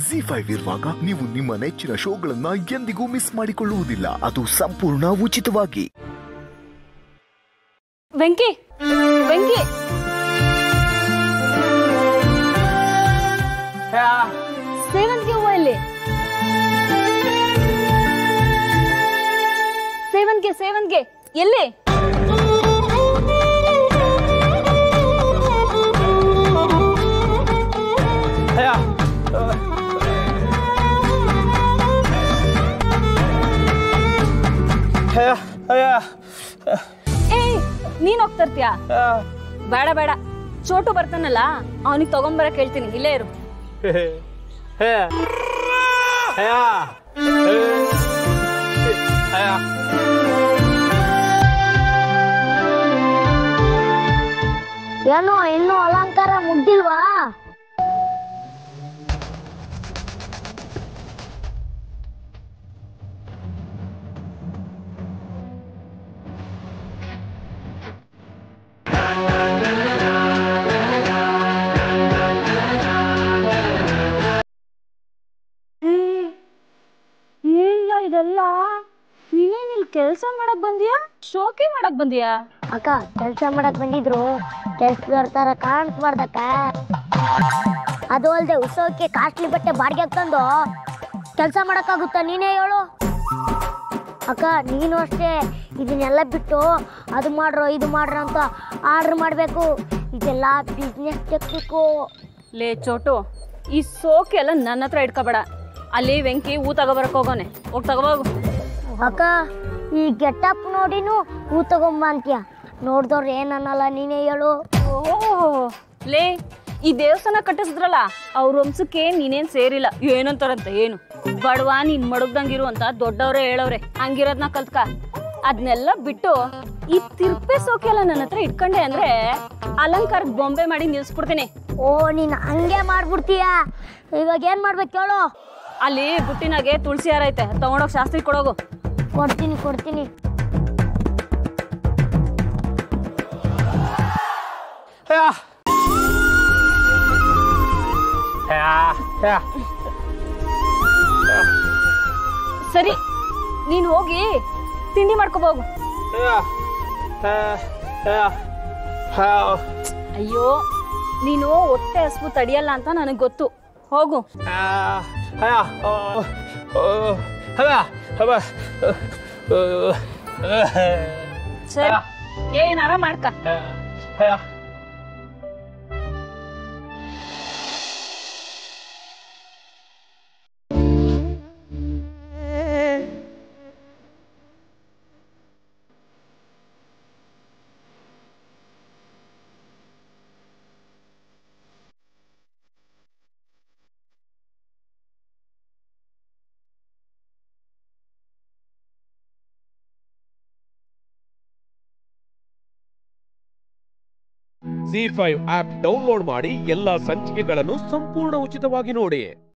ಜಿ5 ಇರುವಾಗ ನೀವು ನಿಮ್ಮ ನೆಚ್ಚಿನ ಶೋಗಳನ್ನ ಎಂದಿಗೂ ಮಿಸ್ ಮಾಡಿಕೊಳ್ಳುವುದಿಲ್ಲ. ಅದು ಸಂಪೂರ್ಣ ಉಚಿತವಾಗಿ. ವೆಂಕಿ ವೆಂಕಿ ಸೇವಂತಿಗೆ ಹೂವ ಇಲ್ಲಿ. ಸೇವಂತಿಗೆ ಸೇವಂತಿಗೆ ಎಲ್ಲಿ? ನೀನ್ ಹೋಗ್ತರ್ತೀಯ? ಬೇಡ ಬೇಡ, ಚೋಟು ಬರ್ತಾನಲ್ಲ ಅವನಿಗೆ ತಗೊಂಬರಕ್ ಹೇಳ್ತೀನಿ, ಇಲ್ಲೇ ಇರು. ಏನೋ ಇನ್ನು ಅಲಂಕಾರ ಮುಗ್ದಿಲ್ವಾ? ಇದೆಲ್ಲ ನೀನೇನ್ ಇಲ್ಲಿ ಕೆಲ್ಸ ಮಾಡಕ್ ಬಂದಿಯಾ, ಶೋಕಿ ಮಾಡಕ್ ಬಂದಿಯಾ? ಅಕ್ಕ, ಕೆಲ್ಸ ಮಾಡಕ್ ಬಂದಿದ್ರು ಕೆಲ್ಸದವ್ರ ತರ ಕಾಣಿಸ್ಬಾರ್ದಕ್ಕ. ಅದು ಅಲ್ದೆ ಉತ್ಸವಕ್ಕೆ ಕಾಸ್ಟ್ಲಿ ಬಟ್ಟೆ ಬಾಡಿಗೆ ತಂದು ಕೆಲ್ಸ ಮಾಡಕ್ಕಾಗುತ್ತಾ? ನೀನೇ ಹೇಳು ಅಕ್ಕ. ನೀನು ಅಷ್ಟೇ ಇದನ್ನೆಲ್ಲ ಬಿಟ್ಟು ಅದು ಮಾಡ್ರೋ ಇದು ಮಾಡ್ರೋ ಅಂತ ಆರ್ಡರ್ ಮಾಡ್ಬೇಕು. ಇದೆಲ್ಲ ಬಿಸ್ನೆಸ್ ಟೆಕ್ನಿಕ್ಕು. ಲೇ ಚೋಟು, ಈ ಸೋಕೆ ಎಲ್ಲ ನನ್ನ ಹತ್ರ ಇಟ್ಕೋಬೇಡ. ಅಲ್ಲಿ ವೆಂಕಿ ಹೂ ತಗೋಬರಕ್ ಹೋಗೋನೆ, ಹೋಗಿ ತಗೋಬೋಗು. ಅಕ್ಕ, ಈ ಗೆಟಪ್ ನೋಡಿನು ಹೂ ತಗೊಂಬ ಅಂತೀಯ, ನೋಡ್ದವ್ರು ಏನನ್ನಲ್ಲ, ನೀನೇ ಹೇಳು. ಲೇ, ಈ ದೇವಸ್ಥಾನ ಕಟ್ಟಿಸಿದ್ರಲ್ಲ ಅವ್ರ ವಂಶಕ್ಕೆ ನೀನೇನ್ ಸೇರಿಲ್ಲ. ಏನಂತಾರಂತ ಏನು ಬಡವ ನೀನ್ ಮಡಗ್ದಂಗಿರು ಅಂತ ದೊಡ್ಡವ್ರೆ ಹೇಳವ್ರೆ. ಹಂಗಿರೋದ್ನ ಕಲ್ತ್ಕ. ಅದನ್ನೆಲ್ಲ ಬಿಟ್ಟು ಈ ತಿರ್ಪೆ ಸೋಕೆ ಎಲ್ಲ ನನ್ನ ಹತ್ರ ಇಟ್ಕೊಂಡೆ ಅಂದ್ರೆ ಅಲಂಕಾರದ ಬೊಂಬೆ ಮಾಡಿ ನಿಲ್ಸ್ಬಿಡ್ತೀನಿ. ಓ, ನೀನ್ ಹಂಗೆ ಮಾಡ್ಬಿಡ್ತೀಯ. ಇವಾಗ ಏನ್ ಮಾಡ್ಬೇಕು ಹೇಳು? ಅಲ್ಲಿ ಬುಟ್ಟಿನಾಗೆ ತುಳಸಿ ಹಾರ ಐತೆ, ತಗೊಂಡೋಗ್ ಶಾಸ್ತ್ರಿ ಕೊಡೋಗು. ಕೊಡ್ತೀನಿ ಕೊಡ್ತೀನಿ. ಸರಿ, ನೀನ್ ಹೋಗಿ ತಿಂಡಿ ಮಾಡ್ಕೋಬೋಗು. ಅಯ್ಯೋ, ನೀನು ಹೊಟ್ಟೆ ಹಸ್ವು ತಡಿಯಲ್ಲ ಅಂತ ನನಗ್ ಗೊತ್ತು. ಹೋಗು. ಸರಿ, ಏನಾರ ಮಾಡ್ಕ. ಜಿ5 ಆಪ್ ಡೌನ್ಲೋಡ್ ಮಾಡಿ ಎಲ್ಲಾ ಸಂಚಿಕೆಗಳನ್ನು ಸಂಪೂರ್ಣ ಉಚಿತವಾಗಿ ನೋಡಿ.